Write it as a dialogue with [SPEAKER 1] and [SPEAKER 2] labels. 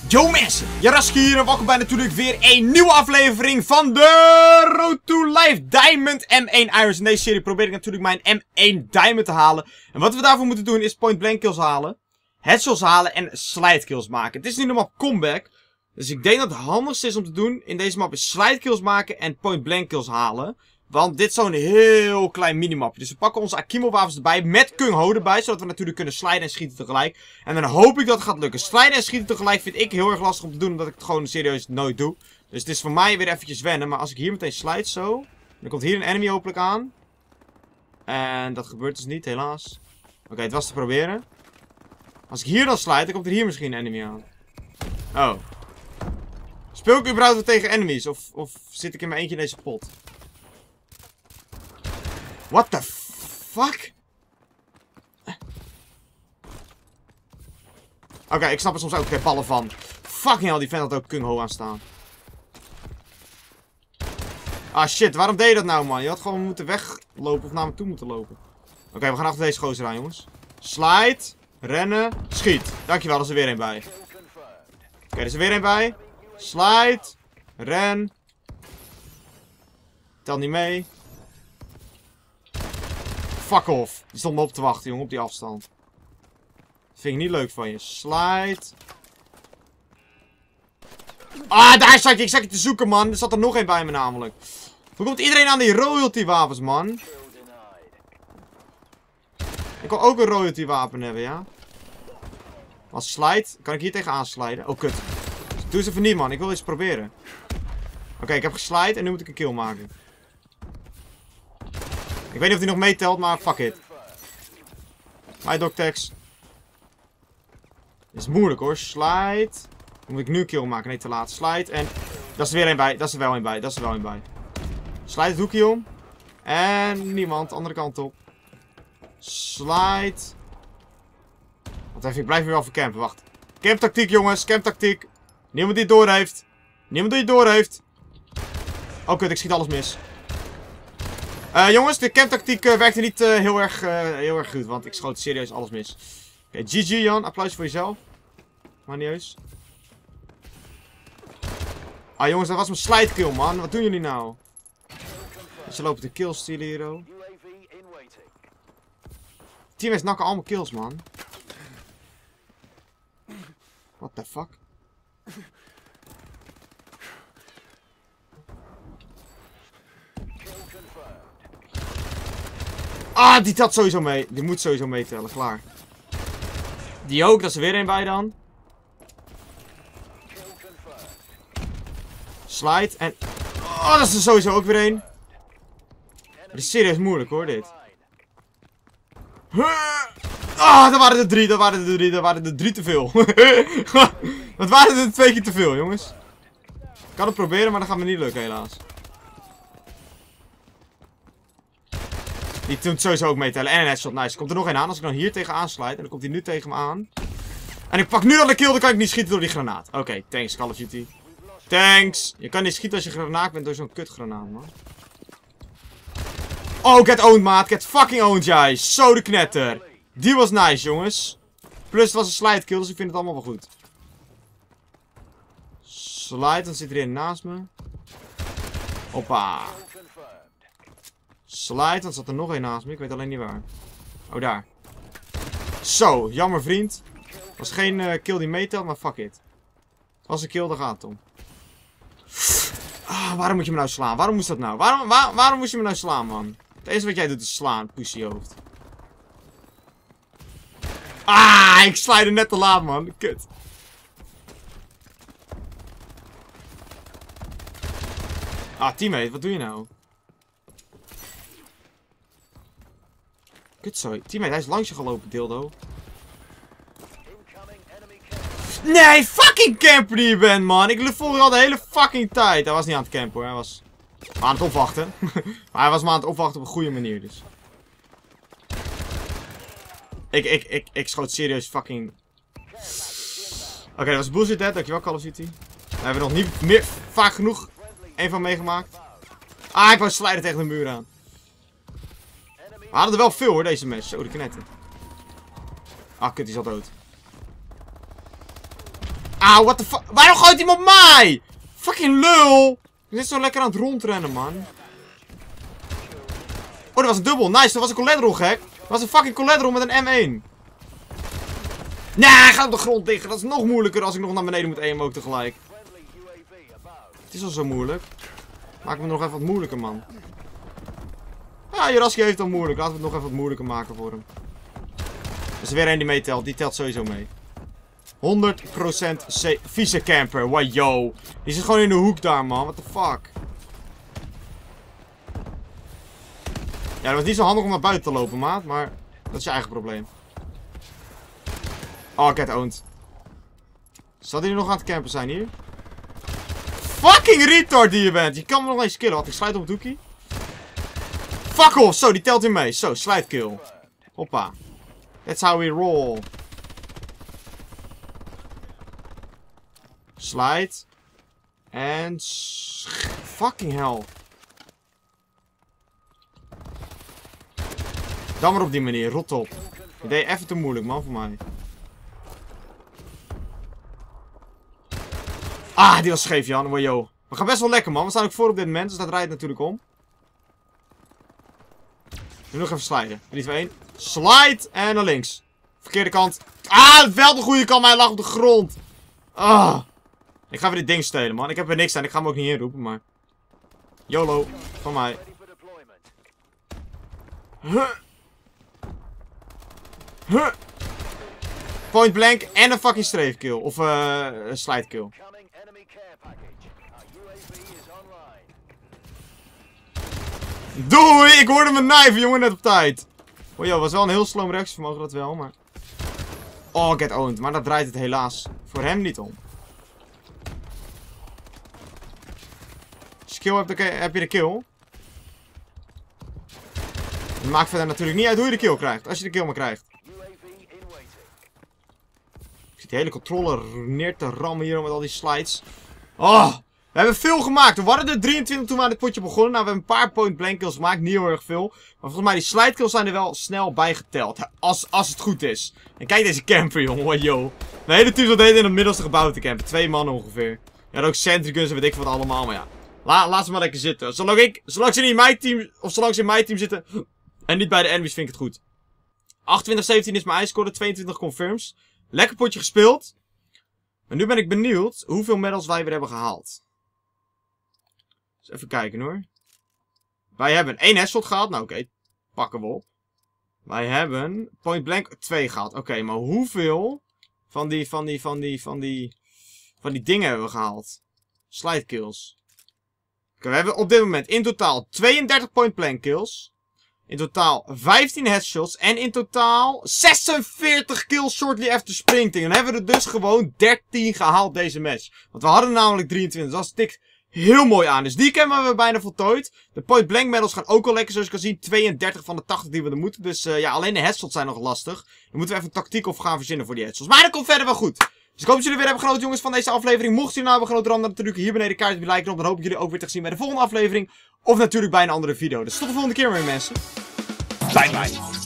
[SPEAKER 1] Yo mensen, Jaraski hier en welkom bij natuurlijk weer een nieuwe aflevering van de Road to Life Diamond M1 Irons. In deze serie probeer ik natuurlijk mijn M1 Diamond te halen. En wat we daarvoor moeten doen is point blank kills halen, headshots halen en slide kills maken. Het is nu normaal comeback, dus ik denk dat het handigste is om te doen in deze map is slide kills maken en point blank kills halen. Want dit is zo'n heel klein minimapje. Dus we pakken onze Akimo wapens erbij. Met Kung Ho erbij. Zodat we natuurlijk kunnen sliden en schieten tegelijk. En dan hoop ik dat het gaat lukken. Sliden en schieten tegelijk vind ik heel erg lastig om te doen. Omdat ik het gewoon serieus nooit doe. Dus het is voor mij weer eventjes wennen. Maar als ik hier meteen slide zo. Dan komt hier een enemy hopelijk aan. En dat gebeurt dus niet helaas. Oké, het was te proberen. Als ik hier dan slide dan komt er hier misschien een enemy aan. Oh. Speel ik überhaupt tegen enemies? Of zit ik in mijn eentje in deze pot? What the fuck? Oké, ik snap er soms ook geen ballen van. Fucking hell, die vent had ook Kung Ho aanstaan. Ah shit, waarom deed je dat nou man? Je had gewoon moeten weglopen of naar me toe moeten lopen. Oké, we gaan achter deze gozer aan jongens. Slide, rennen, schiet. Dankjewel, er is er weer een bij. Oké, er is er weer een bij. Slide, ren. Tel niet mee. Fuck off. Die stond me op te wachten, jongen, op die afstand. Dat vind ik niet leuk van je. Slide. Ah, daar zat je. Ik zat je te zoeken, man. Er zat er nog één bij me, namelijk. Hoe komt iedereen aan die royalty wapens, man? Ik wil ook een royalty wapen hebben, ja? Als slide, kan ik hier tegenaan sliden? Oh, kut. Doe eens even niet, man. Ik wil iets proberen. Oké, ik heb geslide en nu moet ik een kill maken. Ik weet niet of hij nog meetelt, maar fuck it. My dog tags. Dit is moeilijk hoor. Slide. Dan moet ik nu een kill maken. Nee, te laat. Slide. En dat is er weer een bij. Dat is er wel een bij. Dat is er wel een bij. Slide het hoekje om. En niemand. Andere kant op. Slide. Wat even. Ik blijf hier wel vercampen. Wacht. Camptactiek jongens. Camptactiek. Niemand die het door heeft. Niemand die het door heeft. Oh kut. Ik schiet alles mis. Jongens, de camptactiek werkte niet heel erg goed, want ik schoot serieus alles mis. Oké, GG Jan, applaus voor jezelf. Maar niet eens. Ah jongens, dat was mijn slide kill man, wat doen jullie nou? Ze lopen de kills stealen hier oh. Teammates nakken allemaal kills man. What the fuck? Ah, die telt sowieso mee. Die moet sowieso meetellen, klaar. Die ook, dat is er weer een bij dan. Slide en... Oh, dat is er sowieso ook weer een. Het is serieus moeilijk hoor, dit. Ah, dat waren er drie, dat waren er drie, dat waren er drie te veel. Dat waren er 2 keer te veel, jongens. Ik kan het proberen, maar dat gaat me niet lukken, helaas. Die doet sowieso ook meetellen. En een headshot, nice. Komt er nog een aan. Als ik dan hier tegenaan slide. En dan komt hij nu tegen me aan. En ik pak nu al de kill. Dan kan ik niet schieten door die granaat. Oké, thanks Call of Duty. Thanks. Je kan niet schieten als je geraakt bent door zo'n kutgranaat, man. Oh, get owned, maat. Get fucking owned, jij. Zo de knetter. Die was nice, jongens. Plus het was een slide kill. Dus ik vind het allemaal wel goed. Slide. Dan zit er een naast me. Hoppa. Slide, want zat er nog één naast me. Ik weet alleen niet waar. Oh, daar. Zo, jammer vriend. Was geen kill die meetelt, maar fuck it. Als een kill, dan gaat het om. Ah, waarom moet je me nou slaan? Waarom moest dat nou? Waarom moest je me nou slaan, man? Het enige wat jij doet is slaan, pussyhoofd. Ah, ik slide net te laat, man. Kut. Ah, teammate, wat doe je nou? Sorry. Teammate, hij is langs je gelopen, dildo. Nee, fucking camper die je bent, man. Ik volg je al de hele fucking tijd. Hij was niet aan het campen, hoor. Hij was aan het opwachten. Maar hij was maar aan het opwachten op een goede manier, dus. Ik schoot serieus fucking... Oké, dat was bullshit, hè. Dankjewel, Call of Duty. Daar hebben we nog niet meer vaak genoeg een van meegemaakt. Ah, ik wou sliden tegen de muur aan. We hadden er wel veel hoor, deze mes. Zo, de knetten. Ah, kut, die is al dood. Auw, what the fuck? Waarom gooit hij hem op mij? Fucking lul. Ik zit zo lekker aan het rondrennen, man. Oh, dat was een dubbel. Nice, dat was een collateral, gek. Dat was een fucking collateral met een M1. Nee, ga op de grond liggen. Dat is nog moeilijker als ik nog naar beneden moet aimen ook tegelijk. Het is al zo moeilijk. Maak me nog even wat moeilijker, man. Ja, Jurassic heeft het al moeilijk. Laten we het nog even wat moeilijker maken voor hem. Er is er weer één die meetelt. Die telt sowieso mee. 100% vieze camper. Wow, yo. Die zit gewoon in de hoek daar, man. What the fuck. Ja, dat was niet zo handig om naar buiten te lopen, maat. Maar dat is je eigen probleem. Oh, get owned. Zal hij nog aan het campen zijn hier? Fucking retard die je bent. Je kan me nog eens killen. Wat, ik sluit op het hoekie. Fuck off. Zo, die telt weer mee. Zo, slide kill. Hoppa. That's how we roll. Slide. En... fucking hell. Dan maar op die manier. Rot op. Je deed even te moeilijk, man, voor mij. Ah, die was scheef, Jan. Wow, yo. We gaan best wel lekker, man. We staan ook voor op dit moment, dus dat draait natuurlijk om. Nu nog even sliden. 3, 2, 1. Slide en naar links. Verkeerde kant. Ah, wel de goede kant, maar hij lag op de grond. Ah. Ik ga weer dit ding stelen, man. Ik heb er niks aan. Ik ga hem ook niet inroepen, maar... YOLO. Van mij. Point blank en een fucking streefkill. Of slide kill. Doei! Ik hoorde mijn knife, jongen, net op tijd. Oh joh, was wel een heel sloom reactievermogen, dat wel, maar... Oh, get owned. Maar dat draait het helaas voor hem niet om. Als je kill hebt, heb je de kill. Het maakt verder natuurlijk niet uit hoe je de kill krijgt. Als je de kill maar krijgt. Ik zit die hele controller neer te rammen hier met al die slides. Oh, we hebben veel gemaakt. We waren er 23 toen we aan dit potje begonnen. Nou, we hebben een paar point blank kills gemaakt. Niet heel erg veel. Maar volgens mij die slide kills zijn er wel snel bij geteld. Als het goed is. En kijk deze camper, jongen. Wow, yo. De hele team zat in het middelste gebouw te campen. 2 mannen ongeveer. Ja, ook sentry guns en weet ik wat allemaal. Maar ja, laat ze maar lekker zitten. Zolang ze in mijn team, of zolang ze in mijn team zitten... En niet bij de enemies vind ik het goed. 28-17 is mijn score, 22 confirms. Lekker potje gespeeld. Maar nu ben ik benieuwd hoeveel medals wij weer hebben gehaald. Dus even kijken hoor. Wij hebben 1 headshot gehaald. Nou oké, pakken we op. Wij hebben point blank 2 gehaald. Oké, maar hoeveel van die dingen hebben we gehaald? Slide kills. Oké, we hebben op dit moment in totaal 32 point blank kills. In totaal 15 headshots. En in totaal 46 kills shortly after sprinting. En dan hebben we er dus gewoon 13 gehaald deze match. Want we hadden namelijk 23. Dus dat stikt heel mooi aan. Dus die hebben we bijna voltooid. De point blank medals gaan ook al lekker. Zoals je kan zien 32 van de 80 die we er moeten. Dus ja, alleen de headshots zijn nog lastig. Dan moeten we even een tactiek op gaan verzinnen voor die headshots. Maar dat komt verder wel goed. Dus ik hoop dat jullie weer hebben genoten, jongens, van deze aflevering. Mocht jullie nou hebben genoten, dan natuurlijk hier beneden kaartje bij liken op. Dan hoop ik jullie ook weer te zien bij de volgende aflevering. Of natuurlijk bij een andere video. Dus tot de volgende keer weer, mensen. Bye bye.